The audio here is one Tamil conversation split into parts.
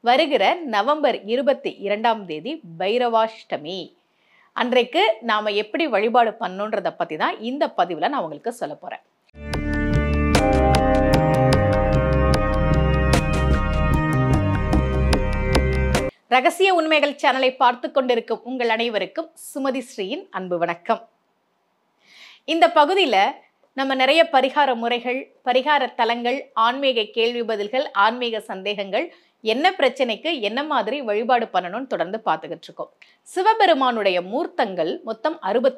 வருகிற நவம்பர் 22ஆம் தேதி பைரவாஷ்டமி. அன்றைக்கு நாம எப்படி வழிபாடு பண்ணணுன்றத பத்தி தான் இந்த பதிவுல நான் உங்களுக்கு சொல்ல போறேன். ரகசிய உண்மைகள் சேனலை பார்த்து கொண்டிருக்கும் உங்கள் அனைவருக்கும் சுமதி ஸ்ரீயின் அன்பு வணக்கம். இந்த பகுதியில நம்ம நிறைய பரிகார முறைகள், பரிகார தலங்கள், ஆன்மீக கேள்வி பதில்கள், ஆன்மீக சந்தேகங்கள், என்ன பிரச்சனைக்கு என்ன மாதிரி வழிபாடு பண்ணணும்னு தொடர்ந்து பார்த்துக்கிட்டு இருக்கோம். சிவபெருமானுடைய மூர்த்தங்கள் மொத்தம்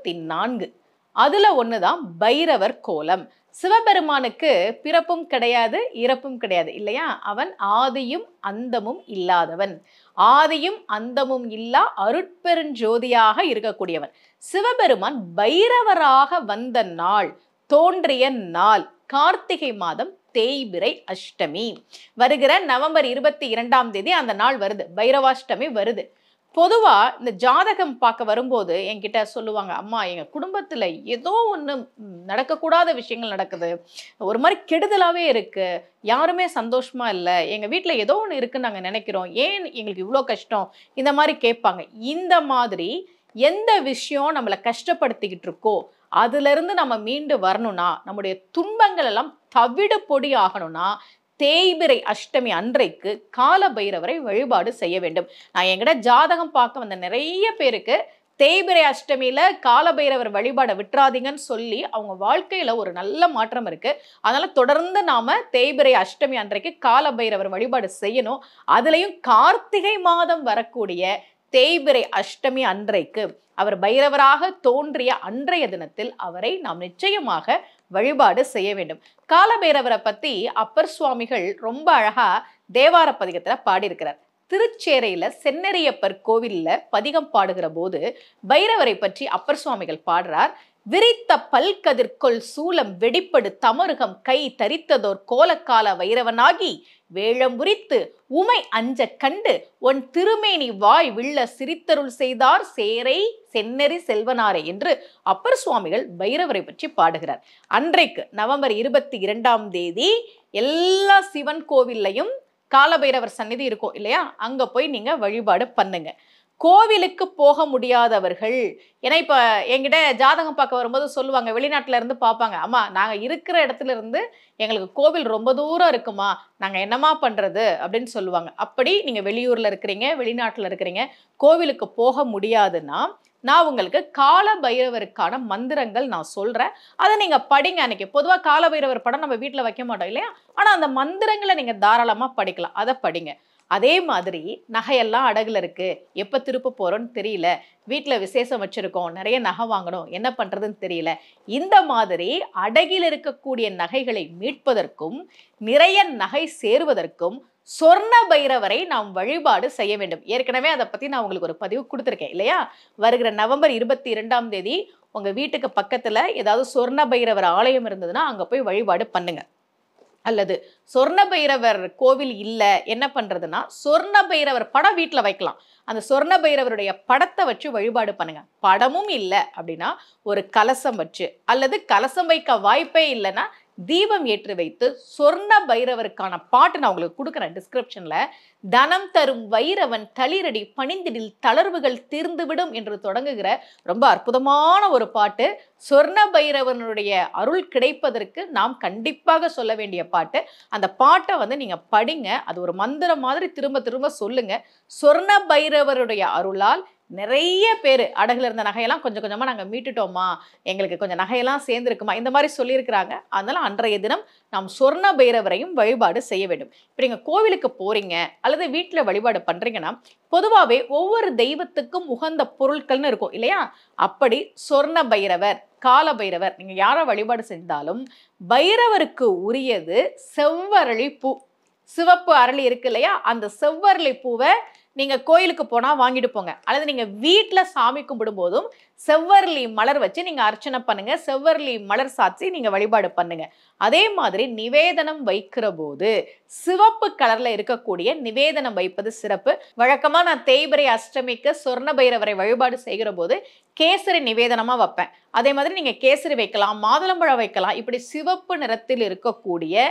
64. அதுல ஒண்ணுதான் பைரவர் கோலம். சிவபெருமானுக்கு பிறப்பும் கிடையாது, இறப்பும் கிடையாது இல்லையா? அவன் ஆதியும் அந்தமும் இல்லாதவன், ஆதியும் அந்தமும் இல்லா அருட்பெருஞ்சோதியாக இருக்கக்கூடியவன். சிவபெருமான் பைரவராக வந்த நாள், தோன்றிய நாள் கார்த்திகை மாதம் தேய்பிறை அஷ்டமி. வருகிற நவம்பர் 22ஆம் தேதி அந்த நாள் வருது, பைரவாஷ்டமி வருது. பொதுவா இந்த ஜாதகம் பார்க்க வரும்போது என்கிட்ட சொல்லுவாங்க, அம்மா எங்க குடும்பத்துல ஏதோ ஒண்ணு நடக்கக்கூடாத விஷயங்கள் நடக்குது, ஒரு மாதிரி கெடுதலாவே இருக்கு, யாருமே சந்தோஷமா இல்லை, எங்க வீட்டுல ஏதோ ஒண்ணு இருக்குன்னு நாங்க நினைக்கிறோம், ஏன் எங்களுக்கு இவ்வளோ கஷ்டம், இந்த மாதிரி கேட்பாங்க. இந்த மாதிரி எந்த விஷயம் நம்மளை கஷ்டப்படுத்திக்கிட்டு இருக்கோ அதுல இருந்து நம்ம மீண்டு வரணும்னா, நம்முடைய துன்பங்கள் எல்லாம் தவிடு பொடி ஆகணும்னா தேய்பிறை அஷ்டமி அன்றைக்கு கால பைரவரை வழிபாடு செய்ய வேண்டும். நான் என்கிட்ட ஜாதகம் பார்க்க வந்த நிறைய பேருக்கு தேய்பிறை அஷ்டமியில கால பைரவர் வழிபாடை விட்டுறாதீங்கன்னு சொல்லி அவங்க வாழ்க்கையில ஒரு நல்ல மாற்றம் இருக்கு. அதனால தொடர்ந்து நாம தேய்பிறை அஷ்டமி அன்றைக்கு கால பைரவர் வழிபாடு செய்யணும். அதுலயும் கார்த்திகை மாதம் வரக்கூடிய தேய்பிறை அஷ்டமி அன்றைக்கு, அவர் பைரவராக தோன்றிய அன்றைய தினத்தில் அவரை நாம் நிச்சயமாக வழிபாடு செய்ய வேண்டும். கால பைரவரை பத்தி அப்பர் சுவாமிகள் ரொம்ப அழகா தேவார பதிகத்துல பாடியிருக்கிறார். திருச்சேரையில சென்னரியப்பர் கோவில்ல பதிகம் பாடுகிற போது பைரவரை பற்றி அப்பர் சுவாமிகள் பாடுறார். விரித்த பல்கதிர்கொள் சூலம் வெடிப்படு தமருகம் கை தரித்ததோர் கோலக்கால வைரவனாகி வேழம்புரித்து உமை அஞ்ச கண்டு ஒன் திருமேனி வாய் விள்ள சிரித்தருள் செய்தார் சேரை சென்னரி செல்வனாரே என்று அப்பர் சுவாமிகள் பைரவரை பற்றி பாடுகிறார். அன்றைக்கு நவம்பர் 22ஆம் தேதி எல்லா சிவன் கோவில்லையும் கால பைரவர் சந்நிதி இருக்கும் இல்லையா? அங்க போய் நீங்க வழிபாடு பண்ணுங்க. கோவிலுக்கு போக முடியாதவர்கள், ஏன்னா இப்ப என்கிட்ட ஜாதகம் பார்க்க வரும்போது சொல்லுவாங்க, வெளிநாட்டுல இருந்து பார்ப்பாங்க, அம்மா நாங்க இருக்கிற இடத்துல இருந்து எங்களுக்கு கோவில் ரொம்ப தூரம் இருக்குமா, நாங்க என்னமா பண்றது அப்படின்னு சொல்லுவாங்க. அப்படி நீங்க வெளியூர்ல இருக்கிறீங்க, வெளிநாட்டுல இருக்கிறீங்க, கோவிலுக்கு போக முடியாதுன்னா நான் உங்களுக்கு கால பைரவருக்கான மந்திரங்கள் நான் சொல்றேன், அதை நீங்க படிங்க. அன்னைக்கு பொதுவா கால பைரவர் படம் நம்ம வீட்டுல வைக்க மாட்டோம் இல்லையா? ஆனா அந்த மந்திரங்களை நீங்க தாராளமா படிக்கலாம், அதை படிங்க. அதே மாதிரி நகையெல்லாம் அடகுல இருக்கு, எப்ப திருப்ப போறோம்னு தெரியல, வீட்டுல விசேஷம் வச்சிருக்கோம், நிறைய நகை வாங்கணும், என்ன பண்றதுன்னு தெரியல, இந்த மாதிரி அடகில் இருக்கக்கூடிய நகைகளை மீட்பதற்கும் நிறைய நகை சேருவதற்கும் சொர்ண பைரவரை நாம் வழிபாடு செய்ய வேண்டும். ஏற்கனவே அதை பத்தி நான் உங்களுக்கு ஒரு பதிவு கொடுத்துருக்கேன் இல்லையா? வருகிற நவம்பர் 22ஆம் தேதி உங்க வீட்டுக்கு பக்கத்துல ஏதாவது சொர்ண பைரவர் ஆலயம் இருந்ததுன்னா அங்க போய் வழிபாடு பண்ணுங்க. அல்லது சொர்ண பைரவர் கோவில் இல்லை என்ன பண்றதுன்னா, சொர்ண பைரவர் படம் வீட்டுல வைக்கலாம். அந்த சொர்ண பைரவருடைய படத்தை வச்சு வழிபாடு பண்ணுங்க. படமும் இல்லை அப்படின்னா ஒரு கலசம் வச்சு, அல்லது கலசம் வைக்க வாய்ப்பே இல்லைன்னா தீபம் ஏற்றி வைத்து சொர்ண பைரவருக்கான பாட்டு நான் உங்களுக்கு கொடுக்குறேன் டிஸ்கிரிப்ஷன்ல. தனம் தரும் வைரவன் தளிரடி பணிந்திடில் தளர்வுகள் தீர்ந்துவிடும் என்று தொடங்குகிற ரொம்ப அற்புதமான ஒரு பாட்டு. சொர்ண பைரவனுடைய அருள் கிடைப்பதற்கு நாம் கண்டிப்பாக சொல்ல வேண்டிய பாட்டு. அந்த பாட்டை நீங்க படிங்க, அது ஒரு மந்திரம் மாதிரி திரும்ப திரும்ப சொல்லுங்க. சொர்ண பைரவருடைய அருளால் நிறைய பேர் அடகுல இருந்த நகையெல்லாம் கொஞ்சம் கொஞ்சமா நாங்க மீட்டுட்டோமா, எங்களுக்கு கொஞ்சம் நகையெல்லாம் சேர்ந்துருக்குமா, இந்த மாதிரி சொல்லியிருக்கிறாங்க. அதனால அன்றைய தினம் நாம் சொர்ண பைரவரையும் வழிபாடு செய்ய வேண்டும். இப்போ நீங்க கோவிலுக்கு போறீங்க அல்லது வீட்டுல வழிபாடு பண்றீங்கன்னா பொதுவாகவே ஒவ்வொரு தெய்வத்துக்கும் உகந்த பொருட்கள்னு இருக்கும் இல்லையா? அப்படி சொர்ண பைரவர், கால பைரவர், நீங்க யாரை வழிபாடு செஞ்சாலும் பைரவருக்கு உரியது செவ்வரளி பூ. சிவப்பு அரளி இருக்கு இல்லையா? அந்த செவ்வரளி பூவை நீங்க கோயிலுக்கு போனா வாங்கிட்டு போங்க. அல்லது நீங்க வீட்டுல சாமி கும்பிடும் போதும் செவ்வரளி மலர் வச்சு நீங்க அர்ச்சனை பண்ணுங்க, செவ்வரளி மலர் சாட்சி நீங்க வழிபாடு பண்ணுங்க. அதே மாதிரி நிவேதனம் வைக்கிற போது சிவப்பு கலர்ல இருக்கக்கூடிய நிவேதனம் வைப்பது சிறப்பு. வழக்கமா நான் தேய்பிறை அஷ்டமிக்கு சொர்ண பைரவரை வழிபாடு செய்கிற போது கேசரி நிவேதனமா வைப்பேன். அதே மாதிரி நீங்க கேசரி வைக்கலாம், மாதுளம்பழம் வைக்கலாம். இப்படி சிவப்பு நிறத்தில் இருக்கக்கூடிய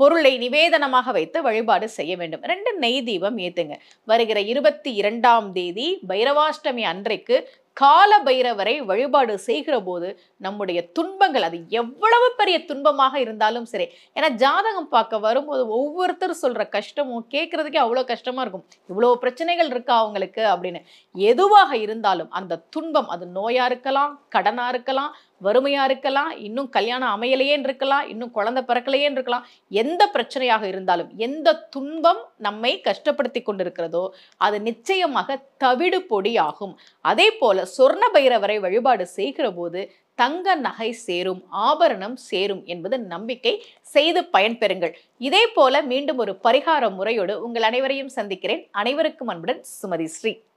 பொருளை நிவேதனமாக வைத்து வழிபாடு செய்ய வேண்டும். 2 நெய் தீபம் ஏத்துங்க. வருகிற 22ஆம் தேதி பைரவாஷ்டமி அன்றைக்கு கால பைரவரை வழிபாடு செய்கிற போது நம்முடைய துன்பங்கள், அது எவ்வளவு பெரிய துன்பமாக இருந்தாலும் சரி, ஏன்னா ஜாதகம் பார்க்க வரும்போது ஒவ்வொருத்தர் சொல்ற கஷ்டமும் கேட்கறதுக்கே அவ்வளோ கஷ்டமா இருக்கும். இவ்வளோ பிரச்சனைகள் இருக்கா அவங்களுக்கு அப்படின்னு. எதுவாக இருந்தாலும் அந்த துன்பம், அது நோயா இருக்கலாம், கடனா இருக்கலாம், வறுமையா இருக்கலாம், இன்னும் கல்யாணம் அமையலையேன்னு இருக்கலாம், இன்னும் குழந்தை பிறக்கலையேன்னு இருக்கலாம். எந்த பிரச்சனையாக இருந்தாலும், எந்த துன்பம் நம்மை கஷ்டப்படுத்தி கொண்டிருக்கிறதோ அது நிச்சயமாக தவிடு பொடி ஆகும். அதே போல சொர்ண பைரவரை வழிபாடு செய்கிற போது தங்க நகை சேரும், ஆபரணம் சேரும் என்பது நம்பிக்கை. செய்து பயன்பெறுங்கள். இதே போல மீண்டும் ஒரு பரிகார முறையோடு உங்கள் அனைவரையும் சந்திக்கிறேன். அனைவருக்கும் அன்புடன் சுமதி ஸ்ரீ.